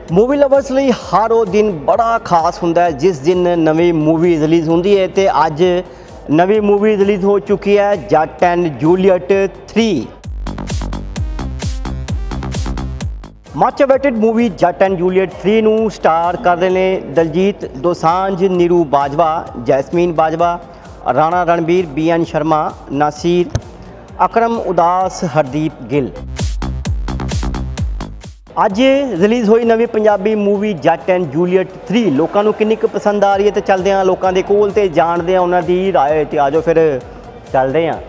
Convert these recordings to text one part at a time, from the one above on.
Movie lovers ਲਈ हर वो दिन बड़ा खास ਹੁੰਦਾ है जिस दिन नवी मूवी रिलीज़ होती है। तो अज नवी मूवी रिलीज़ हो चुकी है Jatt and Juliet 3। Much awaited movie Jatt and Juliet 3 ਨੂੰ स्टार कर रहे हैं दलजीत दोसांझ, नीरू बाजवा, जैस्मीन बाजवा, राणा रणबीर, BN शर्मा, नासिर, अकरम उदास, हरदीप गिल। अज रिलीज़ हुई नवी Punjabi movie Jatt and Juliet 3 लोगों को किन्नी पसंद आ रही है। तो चलते हैं लोगों के कोल ते जानते हैं उन्होंने राय। तो आजो फिर चलते हैं।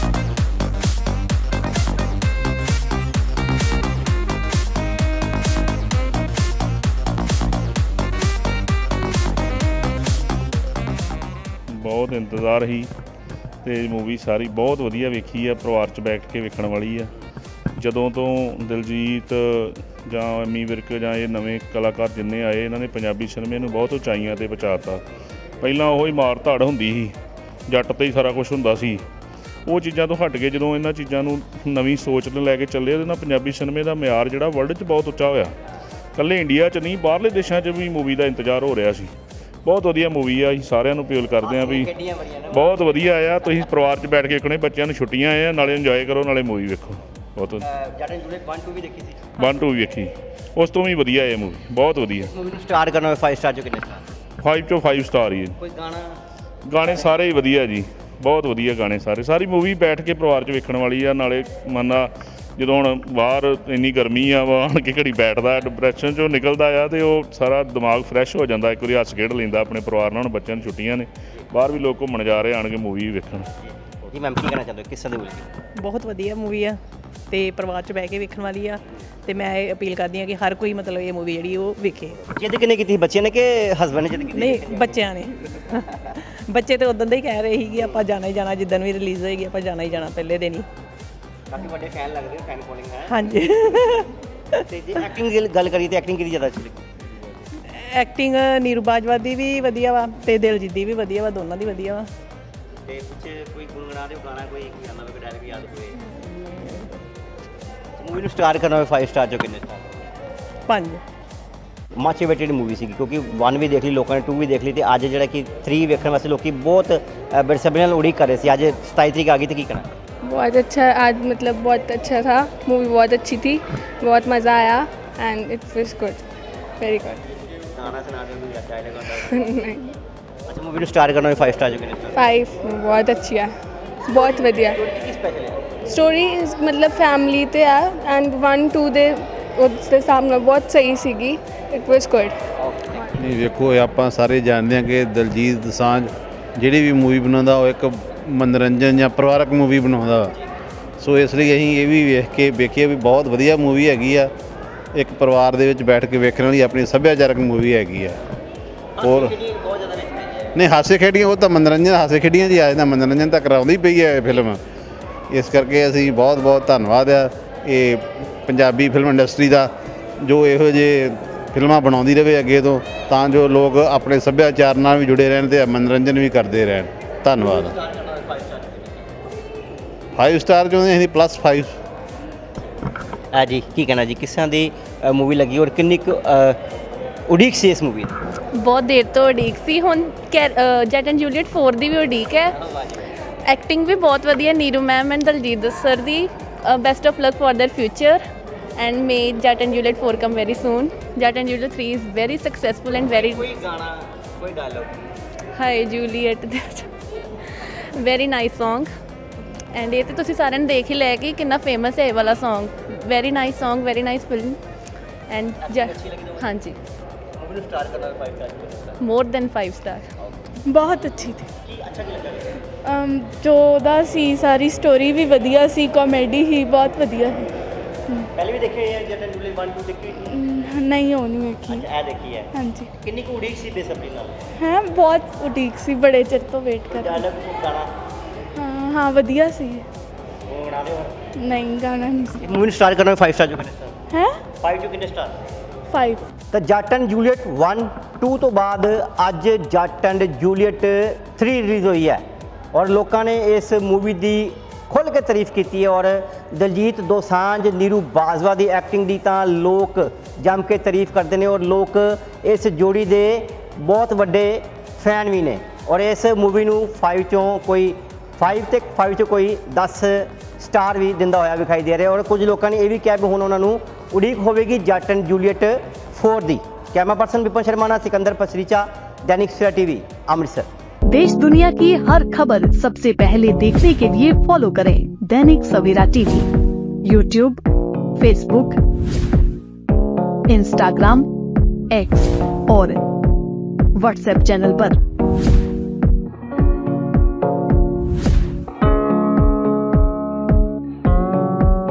बहुत इंतज़ार ही तो मूवी सारी बहुत वधिया वेखी है, परिवार च बैठ के वेखण वाली है। जदों तो दिलजीत जां एमी विर्क जां ये नवे कलाकार जिन्ने आए इन्होंने पंजाबी सिनेमे नूं बहुत उचाइयां ते पहुंचाता। पहलां ओही मार धाड़ हुंदी सी, जट ते ही सारा कुछ हुंदा सी। वो चीज़ां तो हट के जदों इन्हां चीज़ां नूं नवीं सोच लैके चले उहदे नाल पंजाबी सिनेमे दा म्यार जिहड़ा वर्ल्ड च बहुत उच्चा होया। कल्ले इंडिया च नहीं बाहरले देशां च भी मूवी का इंतजार हो रहा सी। बहुत वधिया मूवी आ, सारिਆਂ ਨੂੰ अपील करते हैं भी बहुत वधिया आ। तुसीं परिवार च बैठ के देखणे, बच्चों नूं छुट्टियां आ नाले इंजॉय करो नाले मूवी वेखो। बहुत 1 2 भी देखी, उस तो भी वधिया है मूवी, बहुत वधिया। स्टार करना 5 स्टार जो कितने स्टार? 5 चों 5 स्टार ही है। कोई गाने सारे ही वधिया जी, बहुत वधिया गाने सारे। सारी मूवी बैठ के परिवार च वेखण वाली आ। नाले मना ਜਦੋਂ ਹੁਣ ਬਾਹਰ ਇੰਨੀ ਗਰਮੀ ਆ ਵਾ ਆਣ ਕੇ ਘੜੀ ਬੈਠਦਾ ਡਿਪਰੈਸ਼ਨ 'ਚੋਂ ਨਿਕਲਦਾ ਆ ਤੇ ਉਹ ਸਾਰਾ ਦਿਮਾਗ ਫਰੈਸ਼ ਹੋ ਜਾਂਦਾ। ਇੱਕ ਵਾਰੀ ਹੱਸ ਖੇਡ ਲੈਂਦਾ ਆਪਣੇ ਪਰਿਵਾਰ ਨਾਲ। ਹੁਣ ਬੱਚਿਆਂ ਨੂੰ ਛੁੱਟੀਆਂ ਨੇ, ਬਾਹਰ ਵੀ ਲੋਕ ਘੁੰਮਣ ਜਾ ਰਹੇ ਆਣ ਕੇ मूवी ਵੇਖਣ। ਜੀ ਮੈਮ ਕੀ ਕਹਿਣਾ ਚਾਹੁੰਦੇ ਹੋ ਕਿਸ ਤਰ੍ਹਾਂ ਦੀ? ਬਹੁਤ ਵਧੀਆ मूवी ਆ ਤੇ ਪਰਿਵਾਰ 'ਚ ਬਹਿ ਕੇ ਵੇਖਣ ਵਾਲੀ ਆ। ਤੇ ਮੈਂ ਇਹ ਅਪੀਲ ਕਰਦੀ ਹਾਂ ਕਿ ਹਰ ਕੋਈ ਮਤਲਬ ਇਹ मूवी ਜਿਹੜੀ ਉਹ ਵੇਖੇ। ਜਿੱਦ ਕਿੰਨੇ ਕੀਤੀ? ਬੱਚਿਆਂ ਨੇ ਕਿ ਹਸਬੈਂਡ ਨੇ ਜਿੱਦ ਕੀਤੀ? ਨਹੀਂ, ਬੱਚਿਆਂ ਨੇ। ਬੱਚੇ ਤਾਂ ਉਦੋਂ ਦੇ ਹੀ ਕਹਿ ਰਹੇ ਸੀ ਕਿ ਆਪਾਂ ਜਾਣਾ ਹੀ ਜਾਣਾ, ਜਿੱਦਣ ਵੀ ਰਿਲੀਜ਼ ਹੋਏਗੀ ਆਪਾਂ ਜਾਣਾ ਹੀ ਜਾਣਾ ਪਹਿਲੇ ਦਿਨ ਹੀ। ਕਾਫੀ ਵੱਡੇ ਫੈਨ ਲੱਗਦੇ ਹੋ, ਫੈਨ ਫੋਲੋਇੰਗ ਹੈ। ਹਾਂਜੀ। ਤੇ ਜੇ ਐਕਟਿੰਗ ਦੀ ਗੱਲ ਕਰੀਏ ਤਾਂ ਐਕਟਿੰਗ ਕਿਹਦੀ ਜ਼ਿਆਦਾ ਅੱਛੀ ਲੱਗੀ? ਐਕਟਿੰਗ ਨੀਰੂ ਬਾਜਵਾ ਦੀ ਵੀ ਵਧੀਆ ਵਾ ਤੇ ਦਿਲਜੀਤ ਦੀ ਵੀ ਵਧੀਆ ਵਾ, ਦੋਨਾਂ ਦੀ ਵਧੀਆ ਵਾ। ਤੇ ਕੁਝ ਕੋਈ ਗੁੰਗਣਾ ਦਿਓ ਗਾਣਾ, ਕੋਈ ਗਾਣਾ ਵੀ ਡਾਇਲੌਗ ਯਾਦ ਹੋਵੇ? मूवी ਨੂੰ ਸਟਾਰ ਕਰਨਾ ਹੋਵੇ 5 ਸਟਾਰ ਚੋਂ ਕਿੰਨੇ ਸਟਾਰ? 5। ਮਚ ਅਵੇਟਡ मूवी ਸੀ क्योंकि 1 ਵੀ ਦੇਖ ਲਈ ਲੋਕਾਂ ਨੇ, 2 ਵੀ ਦੇਖ ਲਈ ਤੇ ਅੱਜ ਜਿਹੜਾ ਕਿ 3 ਵੇਖਣ ਵਾਸਤੇ ਲੋਕੀ ਬਹੁਤ ਬੇਸਬਰੀ ਨਾਲ ਉਡੀਕ ਕਰ ਰਹੇ ਸੀ। ਅੱਜ 27 ਤਰੀਕ ਆ ਗਈ ਤੇ ਕੀ ਕਰਨਾ? बहुत अच्छा आज, मतलब बहुत अच्छा था। मूवी बहुत अच्छी थी, बहुत मज़ा आया and it was good, very good. गाना सुना दो या डायलॉग नहीं। अच्छा मूवी ਨੂੰ ਸਟਾਰ ਕਰਨਾ ਹੋਵੇ 5 ਸਟਾਰ ਚੋਂ ਕਿੰਨੇ ਸਟਾਰ? 5 बहुत अच्छी है, बहुत वधिया ਕੀ ਸਪੈਸ਼ਲ ਹੈ? स्टोरी मतलब फैमिली ते है एंड 1 2 ਦੇ उसके सामने बहुत सही ਸੀਗੀ। It was good. नहीं वेखो ਆਪਾਂ ਸਾਰੇ ਜਾਣਦੇ ਹਾਂ कि ਦਲਜੀਤ ਦੋਸਾਂਝ ਜਿਹੜੀ ਵੀ मूवी ਬਣਾਉਂਦਾ ਉਹ ਇੱਕ मनोरंजन या परिवारक मूवी बनाਉਂਦਾ। सो इस लिए ਅਸੀਂ ਇਹ ਵੀ ਵੇਖ ਕੇ ਵੇਖੀਏ ਵੀ ਬਹੁਤ ਵਧੀਆ मूवी ਹੈਗੀ ਆ। ਇੱਕ ਪਰਿਵਾਰ ਦੇ ਵਿੱਚ ਬੈਠ ਕੇ ਵੇਖਣ ਵਾਲੀ ਆਪਣੀ ਸੱਭਿਆਚਾਰਕ मूवी ਹੈਗੀ ਆ। ਔਰ ਨਹੀਂ ਹਾਸੇ ਖੇਡੀਆਂ ਉਹ ਤਾਂ ਮਨੋਰੰਜਨ, ਹਾਸੇ ਖੇਡੀਆਂ ਜੀ ਅੱਜ ਦਾ ਮਨੋਰੰਜਨ ਤਾਂ ਕਰਾਉਂਦੀ ਪਈ ਹੈ ਫਿਲਮ। ਇਸ ਕਰਕੇ ਅਸੀਂ ਬਹੁਤ ਬਹੁਤ ਧੰਨਵਾਦ ਆ ਇਹ ਪੰਜਾਬੀ ਫਿਲਮ ਇੰਡਸਟਰੀ ਦਾ ਜੋ ਇਹੋ ਜਿਹੇ ਫਿਲਮਾਂ ਬਣਾਉਂਦੀ ਰਹੇ ਅੱਗੇ ਤੋਂ, ਤਾਂ ਜੋ ਲੋਕ ਆਪਣੇ ਸੱਭਿਆਚਾਰ ਨਾਲ ਵੀ ਜੁੜੇ ਰਹਿਣ ਤੇ ਮਨੋਰੰਜਨ ਵੀ ਕਰਦੇ ਰਹਿਣ। ਧੰਨਵਾਦ। 5 ਸਟਾਰ ਜੋ ਅਸੀਂ +5। ਆ ਜੀ ਕੀ ਕਹਿਣਾ ਜੀ, ਕਿਸ ਤਰ੍ਹਾਂ ਦੀ मूवी ਲੱਗੀ ਔਰ ਕਿੰਨੀ ਕੁ ਉਡੀਕ ਸੀ ਇਸ मूवी ਦੀ? ਬਹੁਤ ਦੇਰ ਤੋਂ ਉਡੀਕ ਸੀ। ਹੁਣ ਜਟ ਐਂਡ ਜੂਲੀਅਟ 4 ਦੀ ਵੀ ਉਡੀਕ ਹੈ। ਐਕਟਿੰਗ ਵੀ ਬਹੁਤ ਵਧੀਆ Neeru ma'am and Diljit sir ਦੀ। Best of luck for their future and may Jatt and Juliet 4 come very soon. Jatt and Juliet 3 is very successful and very. ਕੋਈ ਗਾਣਾ, ਕੋਈ ਡਾਇਲੌਗ? ਹਾਏ Juliet very nice song and ਇਹ ਤਾਂ ਤੁਸੀਂ ਸਾਰਿਆਂ ਨੇ ਦੇਖ ਹੀ ਲਿਆ ਕਿ ਕਿੰਨਾ ਫੇਮਸ ਹੈ ਇਹ ਵਾਲਾ song. Very nice song, very nice film and ਹਾਂਜੀ। मूवी ਨੂੰ ਸਟਾਰ ਕਰਨਾ 5 ਸਟਾਰ? More than 5 star. बहुत अच्छी थी। ਕੀ ਅੱਛਾ ਕੀ ਲੱਗਾ? ਜੋ ਉਹਦਾ ਸੀ ਸਾਰੀ ਸਟੋਰੀ ਵੀ ਵਧੀਆ ਸੀ, ਕਾਮੇਡੀ ਹੀ ਬਹੁਤ ਵਧੀਆ ਸੀ। ਪਹਿਲੇ ਵੀ ਦੇਖੇ ਹੈ ਜਟ ਐਂਡ ਜੂਲੀਅਟ 1 2 ਦੇਖੀ ਹੋਈ? ਨਹੀਂ ਉਹ ਨਹੀਂ ਵੇਖੀ। ਅੱਛਾ ਇਹ ਦੇਖੀ ਹੈ। ਹਾਂਜੀ। ਕਿੰਨੀ ਕੁ ਉਡੀਕ ਸੀ ਬੇਸਬਰੀ ਨਾਲ? ਹੈ ਬਹੁਤ ਉਡੀਕ ਸੀ, ਬੜੇ ਚਿਰ ਤੋਂ ਵੇਟ ਕਰ ਰਹੀ। ਡਾਇਲੌਗ ਕੋ ਗਾਣਾ? ਹਾਂ ਵਧੀਆ ਸੀ। ਉਹ ਬਣਾ ਦਿਓ। ਨਹੀਂ ਗਾਣਾ ਨਹੀਂ ਸੀ। मूवी ਨੂੰ ਸਟਾਰ ਕਰਨਾ 5 ਸਟਾਰ ਚੋਂ ਕਿੰਨੇ ਸਟਾਰ? ਹੈ 5 ਚੋਂ ਕਿੰਨੇ ਸਟਾਰ? 5। ਤਾਂ ਜੱਟ ਐਂਡ ਜੂਲੀਅਟ 1 2 ਤੋਂ ਬਾਅਦ ਅੱਜ ਜੱਟ ਐਂਡ ਜੂਲੀਅਟ 3 ਰਿਲੀਜ਼ ਹੋਈ ਹੈ ਔਰ ਲੋਕਾਂ ਨੇ ਇਸ मूवी ਦੀ खुल के तारीफ की है और दलजीत दोसांझ नीरू बाजवा की एक्टिंग की तो लोग जम के तारीफ करते हैं और लोग इस जोड़ी के बहुत वड्डे फैन भी ने और इस मूवी नू 5 चों कोई 5 चों कोई 10 स्टार भी दिंदा होया विखाई दे रहा है और कुछ लोगों ने यह भी कहा भी हुण उन्हां नू उड़ीक होवेगी जट एंड जूलीएट 4 दी। कैमरा पर्सन विपन शर्मा नाल सिकंदर पसरीचा, दैनिक सवेरा टीवी, अमृतसर। देश दुनिया की हर खबर सबसे पहले देखने के लिए फॉलो करें Dainik Savera TV, YouTube, Facebook, Instagram, X और व्हाट्सएप चैनल पर।